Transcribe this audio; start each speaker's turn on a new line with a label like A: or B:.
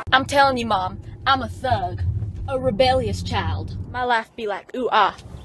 A: I'm telling you, Mom, I'm a thug, a rebellious child. My life be like, ooh, ah.